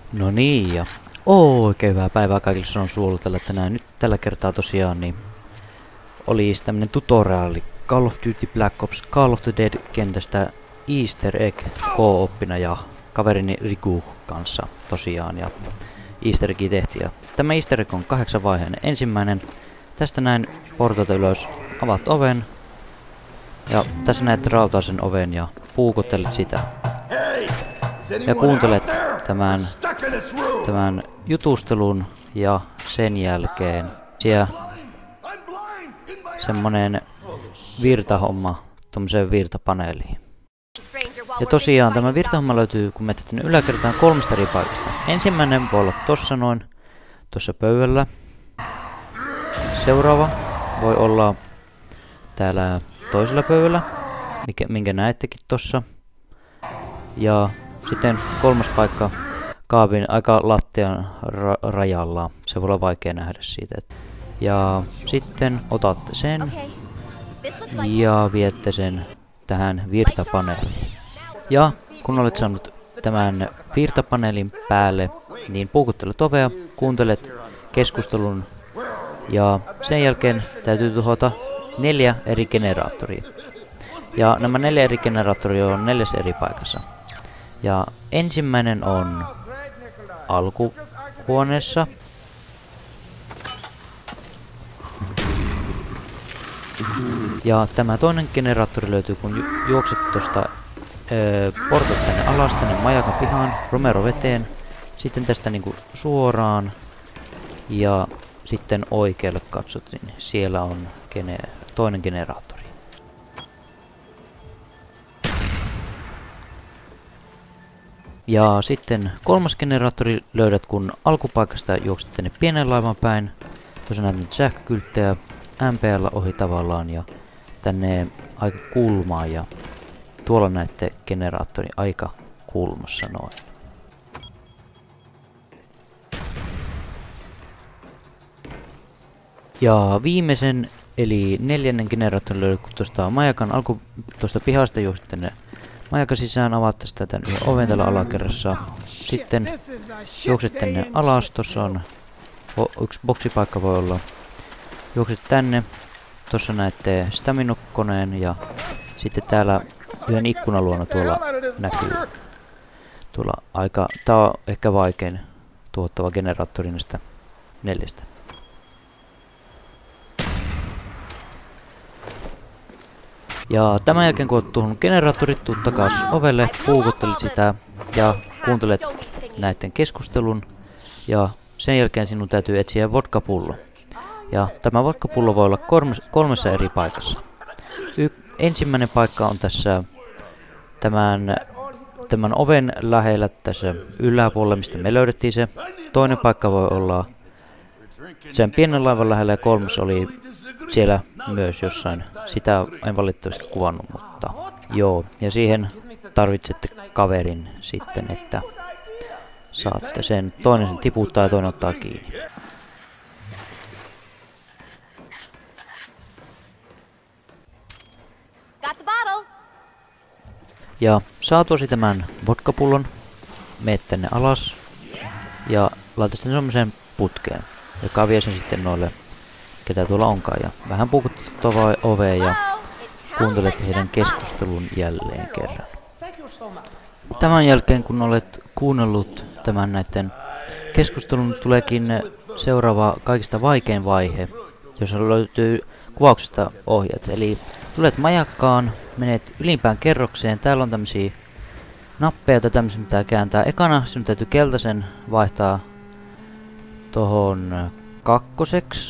No niin, ja oikein hyvää päivää kaikille, se on Suolu tällä tänään. Nyt tällä kertaa tosiaan niin oli tämmönen tutoriaali Call of Duty Black Ops Call of the Dead kentästä Easter Egg co-oppina ja kaverini Riku kanssa tosiaan, ja Easter Egg tehtiin. Ja tämä Easter Egg on 8-vaiheinen. Ensimmäinen, tästä näin portalta ylös, avaat oven, ja tässä näet rautaisen oven ja puukottelet sitä. Ja kuuntelet tämän jutustelun, ja sen jälkeen siellä semmonen virtahomma tommoseen virtapaneeliin. Ja tosiaan tämä virtahomma löytyy, kun menet tänne yläkertaan, 3 eri paikasta. Ensimmäinen voi olla tossa noin, tuossa pöydällä. Seuraava voi olla täällä toisella pöydällä, minkä näettekin tossa. Ja sitten 3. paikka kaapin aika lattian rajalla. Se voi olla vaikea nähdä siitä. Ja sitten otatte sen ja viette sen tähän virtapaneeliin. Ja kun olet saanut tämän virtapaneelin päälle, niin puukuttelet ovea, kuuntelet keskustelun ja sen jälkeen täytyy tuhota 4 eri generaattoria. Ja nämä 4 eri generaattoria on 4 eri paikassa. Ja ensimmäinen on alkuhuoneessa. Ja tämä toinen generaattori löytyy, kun juokset tuosta portot tänne alas, tänne majakan pihaan, Romero veteen. Sitten tästä niinku suoraan. Ja sitten oikealle katsot, niin siellä on toinen generaattori. Ja sitten 3. generaattori löydät, kun alkupaikasta juokset tänne pienen laivan päin. Tuossa näet nyt sähkökylttejä MPL ohi tavallaan ja tänne aika kulmaa, ja tuolla näette generaattorin aika kulmassa noin. Ja viimeisen eli 4. generaattorin löydät, kun tuosta majakan tuosta pihasta juokset tänne majakan sisään, avaat tästä tän yhden oven täällä alakerrassa. Sitten juokset tänne alas, tuossa on yksi boksipaikka voi olla. Juokset tänne, tuossa näette staminokkoneen ja sitten täällä yhden ikkunan luona tuolla näkyy. Tuolla tää on ehkä vaikein tuottava generaattori näistä 4. Ja tämän jälkeen kun olet tuhonnut generaattorit, tuut takas ovelle, puukuttelet sitä ja kuuntelet näiden keskustelun. Ja sen jälkeen sinun täytyy etsiä vodkapullo. Ja tämä vodkapullo voi olla 3 eri paikassa. Ensimmäinen paikka on tässä tämän oven lähellä tässä yläpuolella, mistä me löydettiin se. Toinen paikka voi olla sen pienen laivan lähellä ja 3. oli siellä myös jossain. Sitä en valitettavasti kuvannut, mutta joo. Ja siihen tarvitsette kaverin sitten, että saatte sen. Toinen sen tiputtaa ja toinen ottaa kiinni. Ja saatuasi tämän vodkapullon, meet tänne alas ja laitat sen semmoiseen putkeen, joka vie sen sitten noille, ketä tuolla onkaan. Ja vähän puukuttavaa oveen ja kuuntelet heidän keskustelun jälleen kerran. Tämän jälkeen, kun olet kuunnellut tämän näiden keskustelun, tuleekin seuraava kaikista vaikein vaihe, jossa löytyy kuvauksesta ohjeet. Eli tulet majakkaan, menet ylimpään kerrokseen, täällä on tämmösiä nappeja, joita tämmöisiä pitää kääntää. Ekana sinun täytyy keltaisen vaihtaa tohon 2.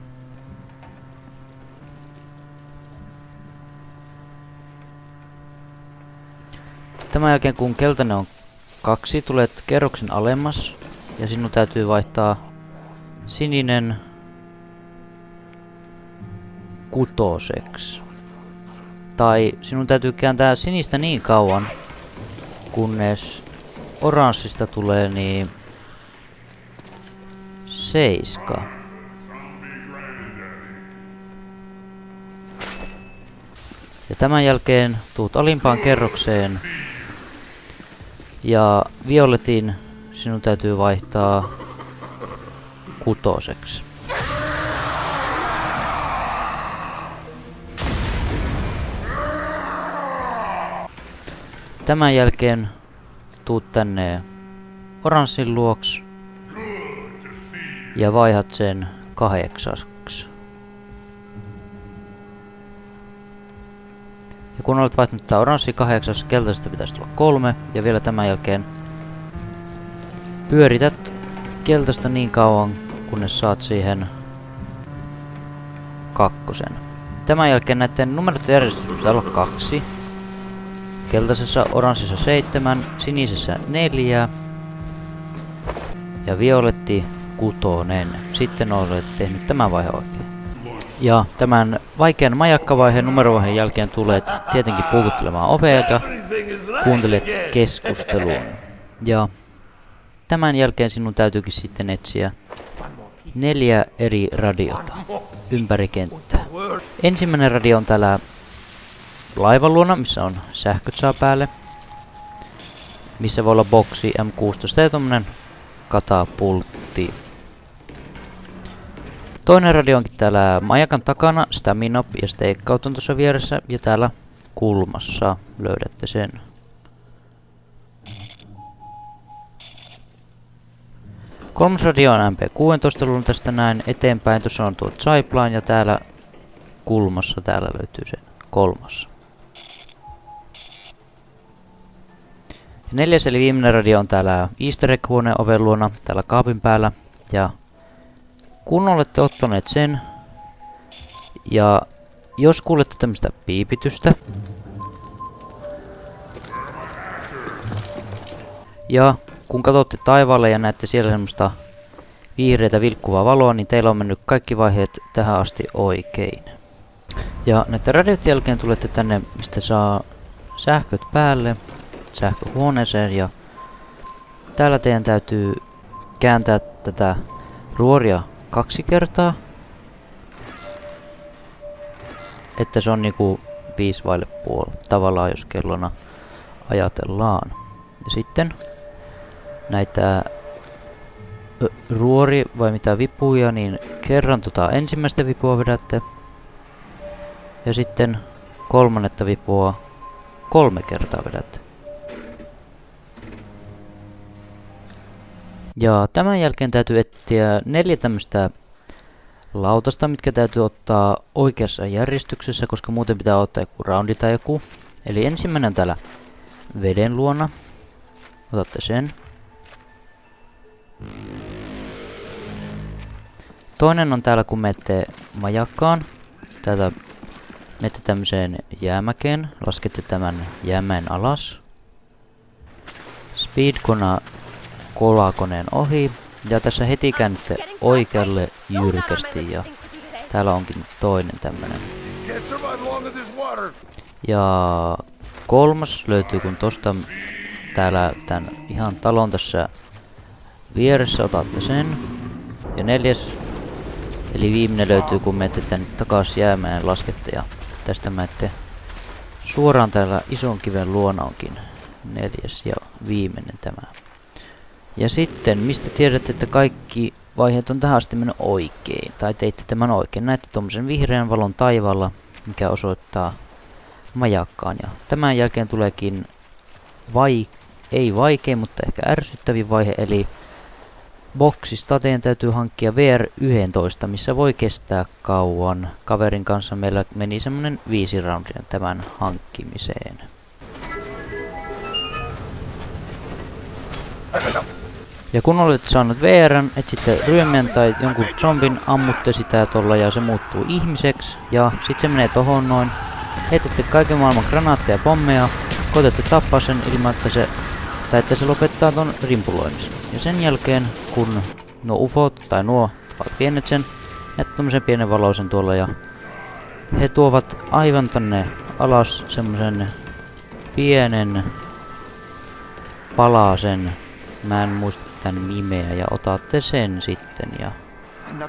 Tämän jälkeen kun keltainen on 2, tulet kerroksen alemmas ja sinun täytyy vaihtaa sininen 6. Tai sinun täytyy kääntää sinistä niin kauan, kunnes oranssista tulee niin 7. Ja tämän jälkeen tuut alimpaan kerrokseen ja violetin sinun täytyy vaihtaa 6. Tämän jälkeen tuut tänne oranssin luoks ja vaihdat sen 8. Ja kun olet vaihtanut tää oranssi 8, keltaisesta pitäisi tulla 3 ja vielä tämän jälkeen pyörität keltaista niin kauan, kunnes saat siihen 2. Tämän jälkeen näiden numerot järjestys pitää olla 2. Keltaisessa, oranssissa 7, sinisessä 4 ja violetti 6. Sitten olet tehnyt tämän vaiheen oikein. Ja tämän vaikean majakkavaiheen numerovaiheen jälkeen tulet tietenkin puukuttelemaan ovea ja kuuntelet keskustelun. Ja tämän jälkeen sinun täytyykin sitten etsiä 4 eri radiota ympäri kenttää. Ensimmäinen radio on täällä laivan luona, missä on sähköt saa päälle. Missä voi olla boksi M16 ja tommonen katapultti. Toinen radio onkin täällä majakan takana, Staminop ja Stakeout on tuossa vieressä ja täällä kulmassa löydätte sen. Kolmas radio on MP16 luun tästä näin eteenpäin, tuossa on tuo Zipline ja täällä kulmassa täällä löytyy sen 3. Ja 4. eli viimeinen radio on täällä Easter Egg-huoneen oven luona, täällä kaapin päällä. Ja kun olette ottaneet sen, ja jos kuulette tämmöistä piipitystä, ja kun katsotte taivaalle ja näette siellä semmoista vihreätä vilkkuvaa valoa, niin teillä on mennyt kaikki vaiheet tähän asti oikein. Ja näiden radiot jälkeen tulette tänne, mistä saa sähköt päälle, sähköhuoneeseen, ja täällä teidän täytyy kääntää tätä ruoria 2 kertaa, että se on niinku 5 vaille puoli, tavallaan jos kellona ajatellaan. Ja sitten näitä ruori vai mitä vipuja, niin kerran ensimmäistä vipua vedätte. Ja sitten 3. vipua 3 kertaa vedätte. Ja tämän jälkeen täytyy etsiä 4 tämmöistä lautasta, mitkä täytyy ottaa oikeassa järjestyksessä, koska muuten pitää ottaa joku roundi tai joku. Eli ensimmäinen on täällä veden luona. Otatte sen. Toinen on täällä kun menette majakkaan. Täältä menette tämmöiseen jäämäkeen. Laskette tämän jäämään alas. Speedkona kolakoneen ohi. Ja tässä heti käännytte oikealle jyrkästi. Ja täällä onkin toinen tämmönen. Ja 3. löytyy kun tosta täällä tän ihan talon tässä vieressä otatte sen. Ja 4. eli viimeinen löytyy kun menette tänne takas jäämään ja laskette ja tästä menette suoraan täällä ison kiven luona onkin 4. ja viimeinen tämä. Ja sitten mistä tiedätte, että kaikki vaiheet on tähän asti mennyt oikein tai teitte tämän oikein. Näette tommosen vihreän valon taivaalla, mikä osoittaa majakkaan. Ja tämän jälkeen tuleekin ei vaikein, mutta ehkä ärsyttävin vaihe, eli boksista teidän täytyy hankkia VR11, missä voi kestää kauan. Kaverin kanssa meillä meni semmonen 5 roundia tämän hankkimiseen. Ja kun olette saanut VR:n, etsitte ryömien tai jonkun zombin, ammutte sitä tolla ja se muuttuu ihmiseksi. Ja sit se menee tohon noin. Heitätte kaiken maailman granaatteja ja pommeja. Koitatte tappaa sen ilman, että se lopettaa ton rimpuloimisen. Ja sen jälkeen, kun nuo ufot tai nuo ovat pienet sen, näette tommosen pienen valoisen tuolla ja he tuovat aivan tonne alas semmosen pienen palasen. Mä en muista tän nimeä ja otatte sen sitten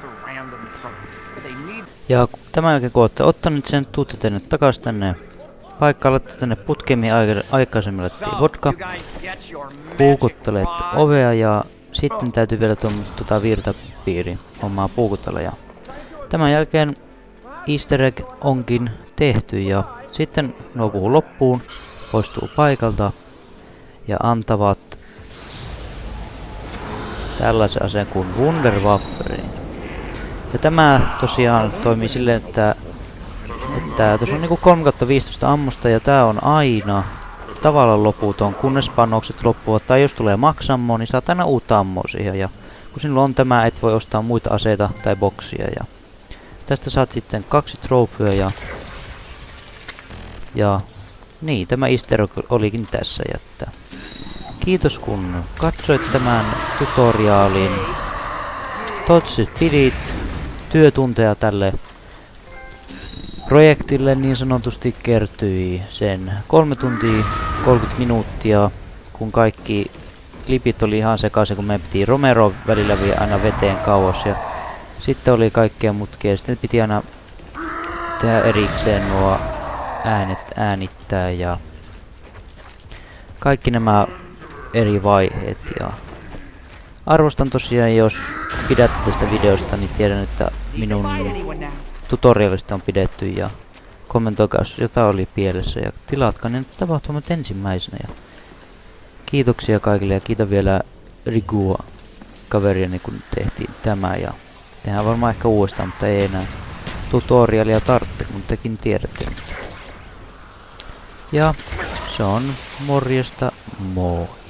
ja tämän jälkeen kun olette ottaneet sen, tuutte tänne takas tänne paikkailette tänne putkeen, mihin aikaisemmin laitettiin vodka. Puukuttelette ovea ja sitten täytyy vielä tuota virtapiiri hommaa puukutella. Ja tämän jälkeen Easter egg onkin tehty ja sitten nuo puhuu loppuun, poistuu paikalta ja antavat tällaisen aseen kuin Wunderwaffe. Ja tämä tosiaan toimii silleen, että tuossa on niinku 3/15 ammusta ja tää on aina tavallaan loputon, kunnes panokset loppuvat. Tai jos tulee maksammo, niin saat aina uutta ammoa siihen. Ja kun sinulla on tämä, et voi ostaa muita aseita tai boksia. Ja tästä saat sitten 2 trofeja ja niin, tämä Easter egg olikin tässä. Jättä. Kiitos kun katsoit tämän tutoriaalin. Toivottavasti pidit työtunteja tälle projektille niin sanotusti kertyi sen 3 tuntia 30 minuuttia, kun kaikki klipit oli ihan sekaisin, kun me piti Romero välillä vielä aina veteen kauas ja sitten oli kaikkea mutkia ja sitten piti aina tehdä erikseen nuo äänet äänittää ja kaikki nämä eri vaiheet ja arvostan tosiaan, jos pidätte tästä videosta, niin tiedän, että minun tutorialista on pidetty ja kommentoikaa, jos jotain oli pielessä ja tilatkaa ne tapahtumat ensimmäisenä. Ja kiitoksia kaikille ja kiitän vielä Rigua kaveriani, kun tehtiin tämä ja tehdään varmaan ehkä uudestaan, mutta ei enää tutorialia tarvitse, kun tekin tiedätte. Ja se on morjesta, moi!